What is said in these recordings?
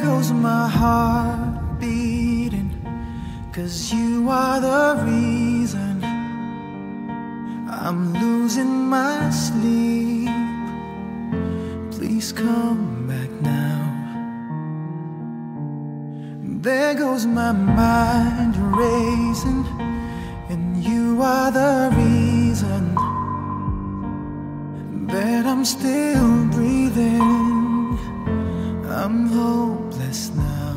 goes my heart beating, 'cause you are the reason I'm losing my sleep. Please come back now. There goes my mind racing, and you are the reason that I'm still breathing. I'm hopeless now.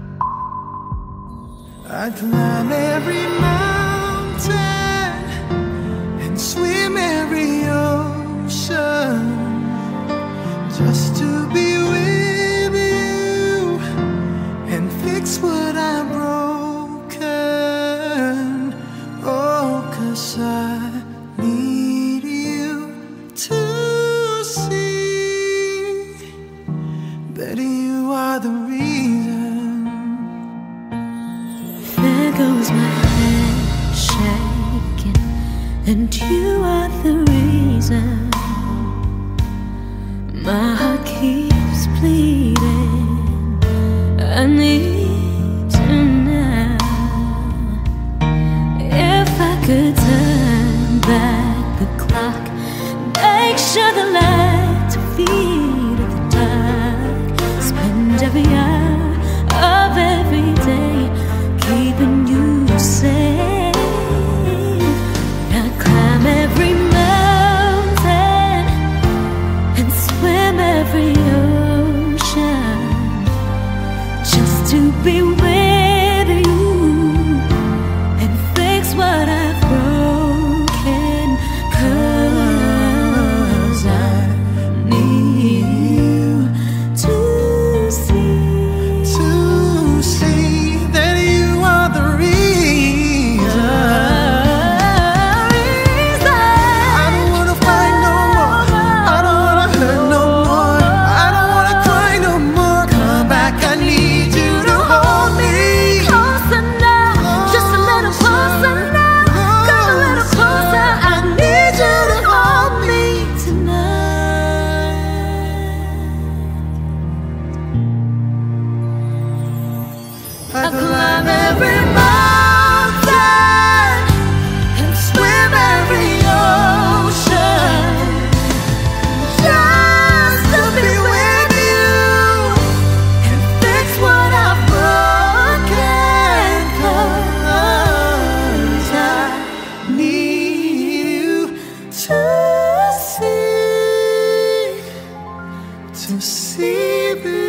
I'd climb every mountain and swim every ocean just to be with you and fix what I've broken. Oh, 'cause I need you to see that you are the reason. There goes my head shaking, and you are the reason. My heart keeps bleeding. I need you now. If I could turn back the clock, make sure the lights are feet of the dark, spend every hour of every day keeping you safe. I'd climb every mountain and swim every ocean just to be with you and fix what I've broken. 'Cause I need you to see that you are the reason. I don't wanna fight no more. I don't wanna hurt no more. I don't wanna cry no more. Come back, I need you to hold me closer now, just a little closer now. Come a little closer, I need you to hold me tonight. I climb every mountain and swim every ocean just to be with you and fix what I've broken. 'Cause I need you to see this.